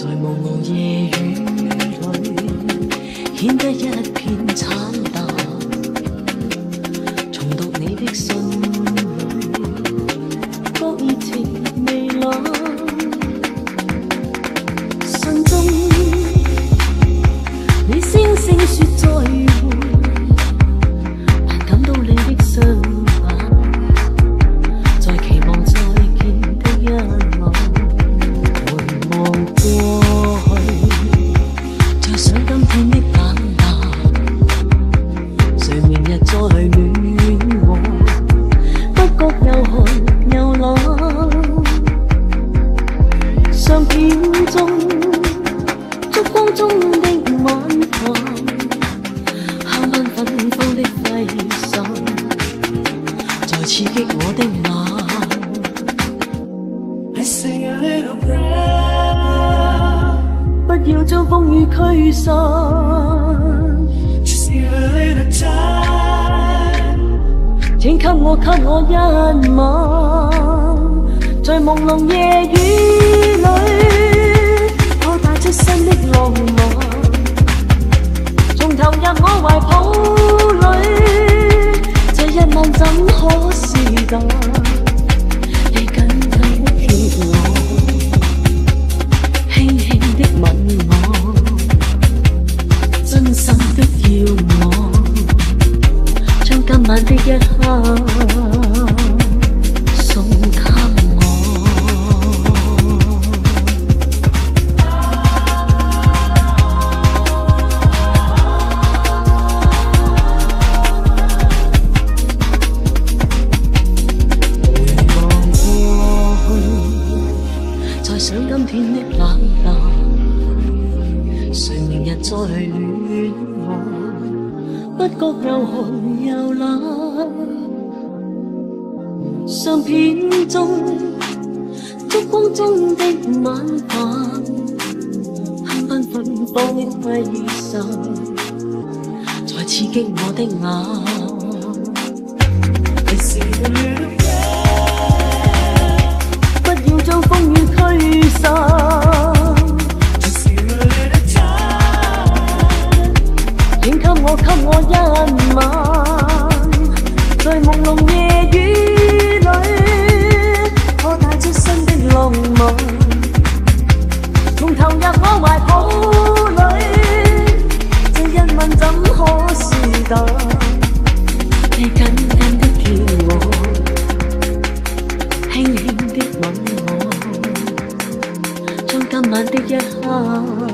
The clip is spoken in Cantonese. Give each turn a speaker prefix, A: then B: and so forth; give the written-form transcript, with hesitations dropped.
A: 在朦朧夜雨里，顯得一片慘淡。重讀你的信裏，覺熱情未冷。信中你聲聲說再會，但感到你的傷痕，在期望再見的一晚。回望過去，再想今天的冷淡，誰明日再戀我，不覺又寒又冷。相片中燭光中的晚飯，香檳芬芳的揮手，在刺激我的眼。不要將風雨驅散，請給我一晚，在朦朧夜雨裏，我帶出新的浪漫，重投入我懷抱裏，這一晚怎可是淡？你緊緊的貼我，輕輕的吻我，真心的要我，將今晚的一刻送給我。再想今天的冷淡，誰明日再戀我，不覺又寒又冷。相片中燭光中的晚飯，香檳芬芳的揮手，在刺激我的眼。不要將風雨驅散，請給我一晚，在朦朧夜雨裏，我帶出新的浪漫，重投入我懷抱裏，這一晚怎可是淡？你緊緊的叫我，輕輕的吻我，將今晚的一刻